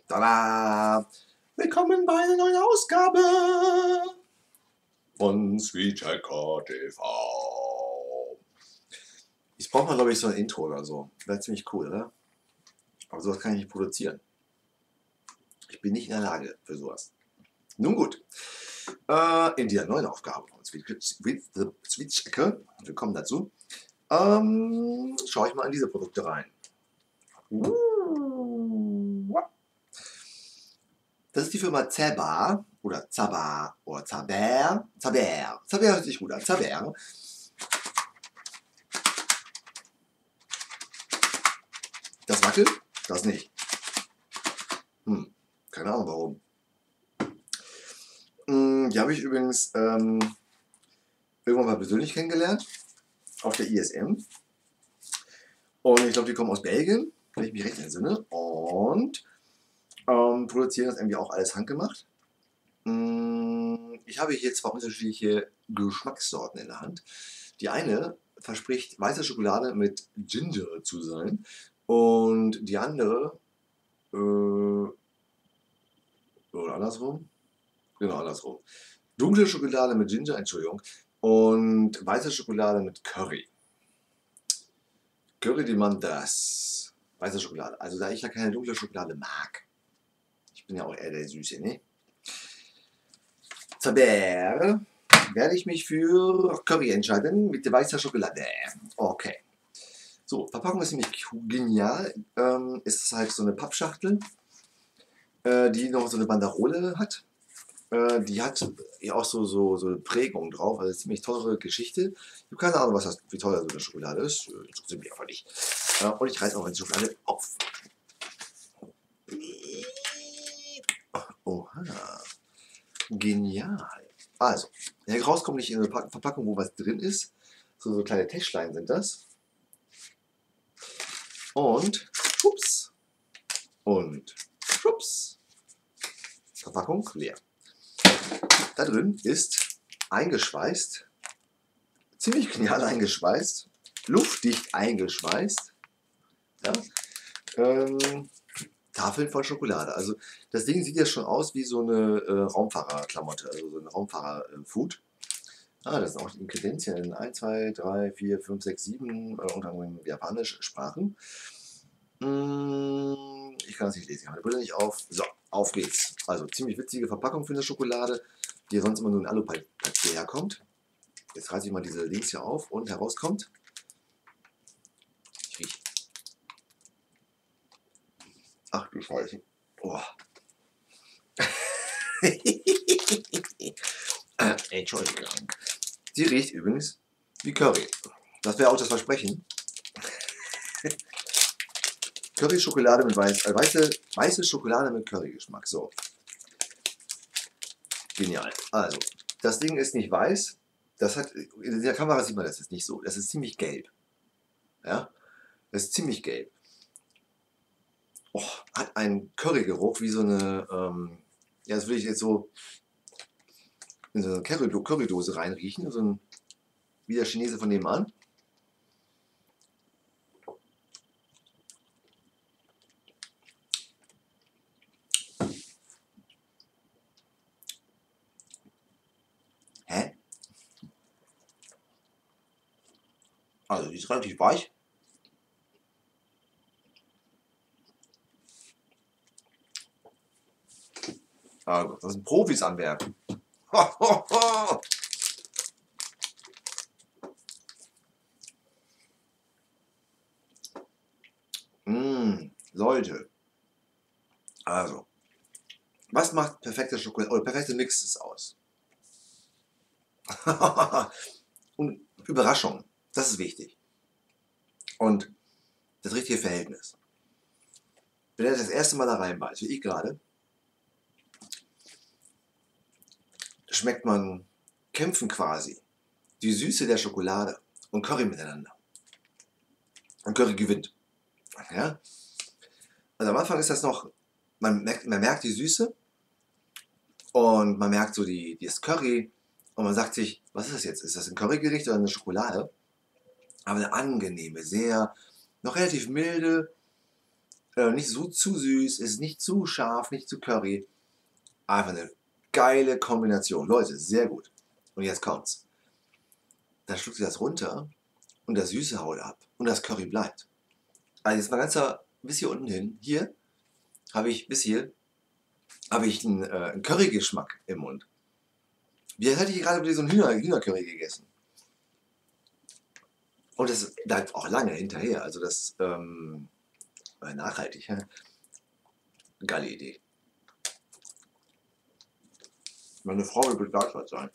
Tada! Willkommen bei einer neuen Ausgabe von Sweet Checker TV. Ich brauche mal, glaube ich, so ein Intro oder so. Wäre ziemlich cool, oder? Aber sowas kann ich nicht produzieren. Ich bin nicht in der Lage für sowas. Nun gut. In dieser neuen Aufgabe von Sweet Checker, willkommen dazu, schaue ich mal in diese Produkte rein. Das ist die Firma Zeba oder Zaba oder Zaber. Zaber hört sich gut an. Zaber. Das wackelt, das nicht. Keine Ahnung warum. Die habe ich übrigens irgendwann mal persönlich kennengelernt. Auf der ISM. Und ich glaube, die kommen aus Belgien, wenn ich mich recht entsinne. Und produzieren das irgendwie auch alles handgemacht. Ich habe hier zwei unterschiedliche Geschmackssorten in der Hand. Die eine verspricht weiße Schokolade mit Ginger zu sein und die andere, oder andersrum? Genau, andersrum. Dunkle Schokolade mit Ginger, Entschuldigung, und weiße Schokolade mit Curry. Curry de Mandas. Weiße Schokolade. Also da ich ja keine dunkle Schokolade mag. Ich bin ja auch eher der Süße, ne? Zaber werde ich mich für Curry entscheiden mit weißer Schokolade. Okay. So, Verpackung ist nämlich genial. Ist halt so eine Pappschachtel, die noch so eine Banderole hat. Die hat ja auch so eine Prägung drauf, also ziemlich teure Geschichte. Ich habe keine Ahnung, wie teuer so eine Schokolade ist. Das interessiert mich einfach nicht. Und ich reiße auch die Schokolade auf. Oha. Genial. Also, rauskommt nicht in eine Verpackung, wo was drin ist. So kleine Täschlein sind das. Und schwupps. Und schwupps. Verpackung leer. Da drin ist eingeschweißt, ziemlich genial eingeschweißt, luftdicht eingeschweißt, ja, Tafeln von Schokolade. Also das Ding sieht ja schon aus wie so eine Raumfahrerklamotte, also so ein Raumfahrer-Food. Das sind auch die Inkredenzien in 1, 2, 3, 4, 5, 6, 7 unter anderem japanische Sprachen. Ich kann das nicht lesen, ich habe meine Brille nicht auf. So, auf geht's. Also ziemlich witzige Verpackung für eine Schokolade, die sonst immer nur in Alupapier herkommt. Jetzt reiße ich mal diese Links hier auf und herauskommt. Ich rieche. Ach du Scheiße. Oh. Entschuldigung. Sie riecht übrigens wie Curry. Das wäre auch das Versprechen. Curry-Schokolade mit weiße Schokolade mit Curry-Geschmack. So. Genial. Also, das Ding ist nicht weiß. Das hat, in der Kamera sieht man das jetzt nicht so. Das ist ziemlich gelb. Ja? Das ist ziemlich gelb. Oh, hat einen Currygeruch wie so eine, ja, das würde ich jetzt so in so eine Currydose reinriechen. So ein, wie der Chinese von nebenan. Hä? Also, die ist relativ weich. Also, das sind Profis am Werk. Leute. Also, was macht perfekte Schokolade oder perfekte Mixes aus? Und Überraschung, das ist wichtig. Und das richtige Verhältnis. Wenn er das erste Mal da reinbeißt, wie ich gerade, schmeckt man, kämpfen quasi die Süße der Schokolade und Curry miteinander. Und Curry gewinnt. Ja? Also am Anfang ist das noch, man merkt die Süße und man merkt so das Curry und man sagt sich, was ist das jetzt? Ist das ein Currygericht oder eine Schokolade? Aber eine angenehme, sehr, noch relativ milde, Nicht so zu süß, ist nicht zu scharf, nicht zu curry. Einfach eine geile Kombination. Leute, sehr gut. Und jetzt kommt's. Dann schluckt ihr das runter und das Süße haut ab und das Curry bleibt. Also jetzt mal ganz bis hier unten hin. Hier habe ich einen Curry-Geschmack im Mund. Wie hätte ich gerade so ein Hühnercurry gegessen. Und das bleibt auch lange hinterher. Also das nachhaltig. Ja? Geile Idee. Meine Frau wird begeistert sein.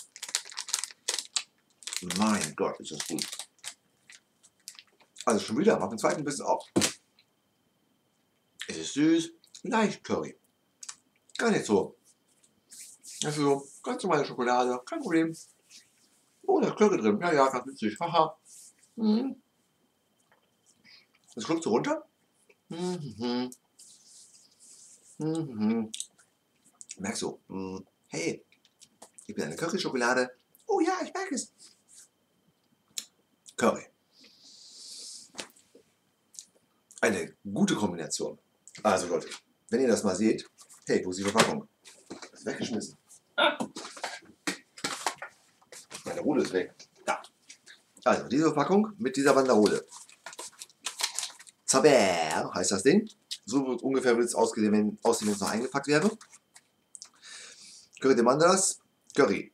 Mein Gott, ist das gut. Also schon wieder, mach den zweiten Bissen auf. Es ist süß, leicht Curry. Gar nicht so. Also ganz normale Schokolade, kein Problem. Oh, da ist Curry drin. Ja, ja, ganz witzig. Haha. Mhm. Das schluckst du runter. Mhm. Mhm. Merkst du, hey, ich bin eine Curry-Schokolade. Oh ja, ich merke es. Curry. Eine gute Kombination. Also Leute, wenn ihr das mal seht, hey, wo ist die Verpackung? Ist weggeschmissen. Meine Rode ist weg. Da. Also diese Verpackung mit dieser Banderole. Zaber heißt das Ding. So ungefähr würde es aussehen, wenn es noch eingepackt wäre. Curry de Mandalas. Curry.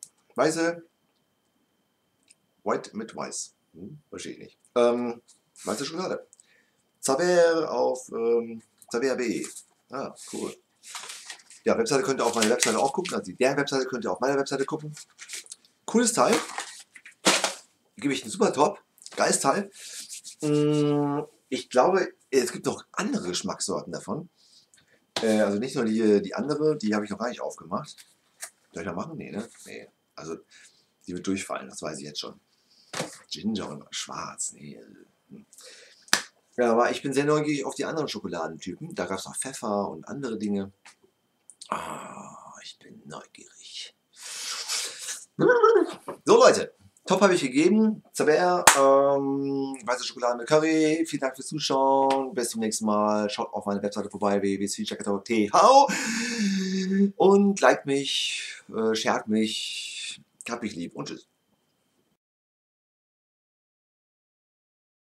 White mit Weiß. Verstehe ich nicht. Weiße Schokolade. Zaber auf Zaber.de. Ah, cool. Ja, Webseite könnt ihr auf meiner Webseite auch gucken. Also deren Webseite könnt ihr auf meiner Webseite gucken. Cooles Teil. Gebe ich einen super Top. Geiles Teil. Ich glaube, es gibt noch andere Geschmackssorten davon. Also nicht nur die andere, die habe ich noch gar nicht aufgemacht. Soll ich noch machen? Nee, ne? Nee. Also die wird durchfallen, das weiß ich jetzt schon. Ginger und schwarz. Nee. Ja, aber ich bin sehr neugierig auf die anderen Schokoladentypen. Da gab es noch Pfeffer und andere Dinge. Ah, ich bin neugierig. So Leute, Top habe ich gegeben. Zaber, weiße Schokolade mit Curry. Vielen Dank fürs Zuschauen. Bis zum nächsten Mal. Schaut auf meine Webseite vorbei, www.sweetjacket.tv und liked mich, shared mich. Habt mich lieb und tschüss.